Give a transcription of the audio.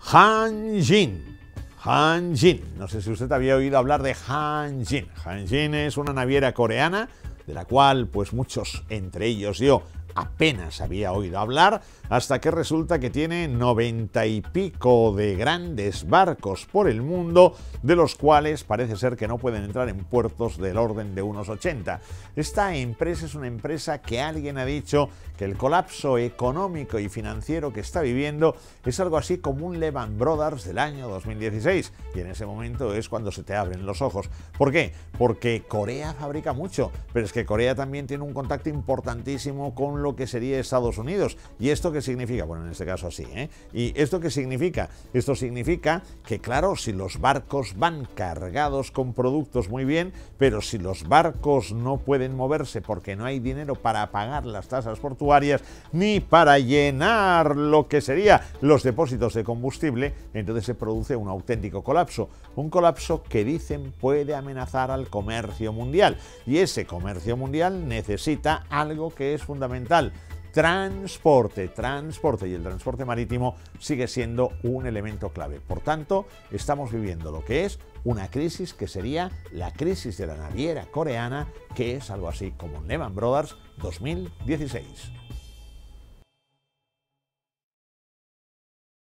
Hanjin. Hanjin. No sé si usted había oído hablar de Hanjin. Hanjin es una naviera coreana de la cual pues muchos, entre ellos yo, apenas había oído hablar, hasta que resulta que tiene 90 y pico de grandes barcos por el mundo, de los cuales parece ser que no pueden entrar en puertos del orden de unos 80. Esta empresa es una empresa que alguien ha dicho que el colapso económico y financiero que está viviendo es algo así como un Lehman Brothers del año 2016, y en ese momento es cuando se te abren los ojos. ¿Por qué? Porque Corea fabrica mucho, pero es que Corea también tiene un contacto importantísimo con lo que sería Estados Unidos. ¿Y esto qué significa? Bueno, en este caso así, ¿eh? ¿Y esto qué significa? Esto significa que, claro, si los barcos van cargados con productos muy bien, pero si los barcos no pueden moverse porque no hay dinero para pagar las tasas portuarias ni para llenar lo que sería los depósitos de combustible, entonces se produce un auténtico colapso. Un colapso que dicen puede amenazar al comercio mundial. Y ese comercio mundial necesita algo que es fundamental: transporte, y el transporte marítimo sigue siendo un elemento clave. Por tanto, estamos viviendo lo que es una crisis que sería la crisis de la naviera coreana, que es algo así como Lehman Brothers 2016.